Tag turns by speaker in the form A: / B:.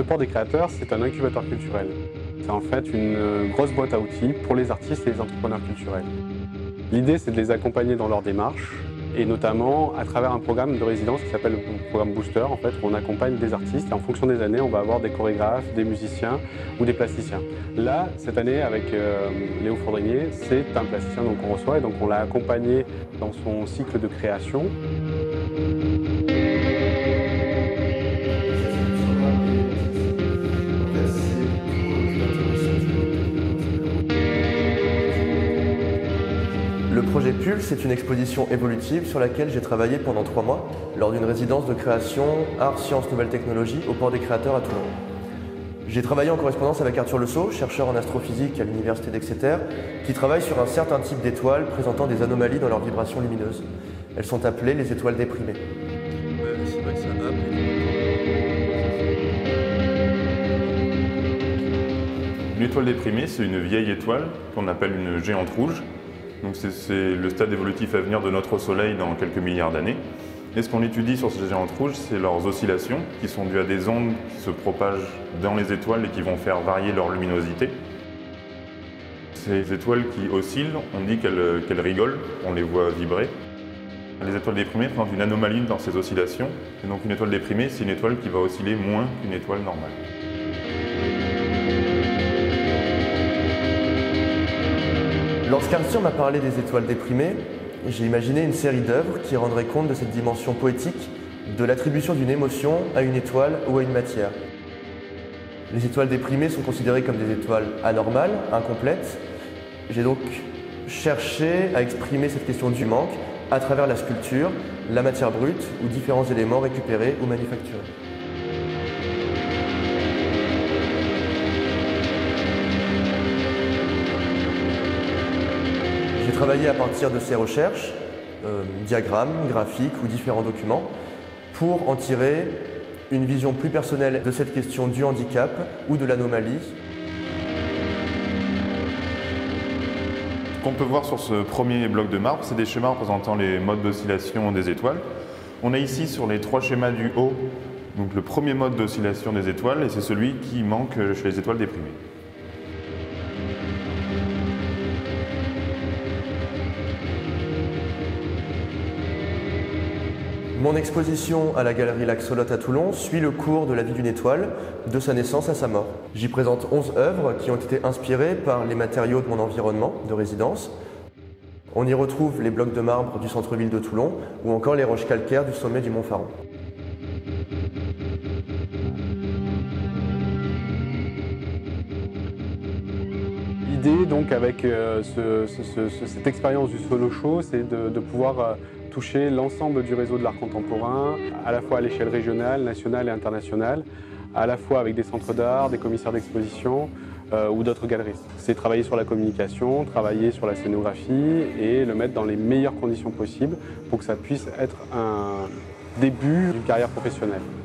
A: Le Port des Créateurs, c'est un incubateur culturel. C'est en fait une grosse boîte à outils pour les artistes et les entrepreneurs culturels. L'idée, c'est de les accompagner dans leur démarche, et notamment à travers un programme de résidence qui s'appelle le programme Booster, en fait, où on accompagne des artistes et en fonction des années, on va avoir des chorégraphes, des musiciens ou des plasticiens. Là, cette année, avec Léo Fondrinier, c'est un plasticien qu'on reçoit et donc on l'a accompagné dans son cycle de création.
B: Le projet Pulse est une exposition évolutive sur laquelle j'ai travaillé pendant 3 mois lors d'une résidence de création Arts, Sciences, Nouvelles Technologies au Port des Créateurs à Toulon. J'ai travaillé en correspondance avec Arthur Le Sceau, chercheur en astrophysique à l'université d'Exeter, qui travaille sur un certain type d'étoiles présentant des anomalies dans leurs vibrations lumineuses. Elles sont appelées les étoiles déprimées.
C: Une étoile déprimée, c'est une vieille étoile qu'on appelle une géante rouge. Donc c'est le stade évolutif à venir de notre Soleil dans quelques milliards d'années. Et ce qu'on étudie sur ces géantes rouges, c'est leurs oscillations, qui sont dues à des ondes qui se propagent dans les étoiles et qui vont faire varier leur luminosité. Ces étoiles qui oscillent, on dit qu'elles rigolent, on les voit vibrer. Les étoiles déprimées présentent une anomalie dans ces oscillations. Et donc une étoile déprimée, c'est une étoile qui va osciller moins qu'une étoile normale.
B: Lorsqu'Arthur m'a parlé des étoiles déprimées, j'ai imaginé une série d'œuvres qui rendraient compte de cette dimension poétique de l'attribution d'une émotion à une étoile ou à une matière. Les étoiles déprimées sont considérées comme des étoiles anormales, incomplètes. J'ai donc cherché à exprimer cette question du manque à travers la sculpture, la matière brute ou différents éléments récupérés ou manufacturés. J'ai travaillé à partir de ces recherches, diagrammes, graphiques ou différents documents, pour en tirer une vision plus personnelle de cette question du handicap ou de l'anomalie.
C: Ce qu'on peut voir sur ce premier bloc de marbre, c'est des schémas représentant les modes d'oscillation des étoiles. On a ici sur les 3 schémas du haut, donc le premier mode d'oscillation des étoiles, et c'est celui qui manque chez les étoiles déprimées.
B: Mon exposition à la galerie L'Axolote à Toulon suit le cours de la vie d'une étoile, de sa naissance à sa mort. J'y présente 11 œuvres qui ont été inspirées par les matériaux de mon environnement de résidence. On y retrouve les blocs de marbre du centre-ville de Toulon ou encore les roches calcaires du sommet du Mont Faron.
A: L'idée, donc, avec cette expérience du solo show, c'est de pouvoir toucher l'ensemble du réseau de l'art contemporain, à la fois à l'échelle régionale, nationale et internationale, à la fois avec des centres d'art, des commissaires d'exposition ou d'autres galeristes. C'est travailler sur la communication, travailler sur la scénographie et le mettre dans les meilleures conditions possibles pour que ça puisse être un début d'une carrière professionnelle.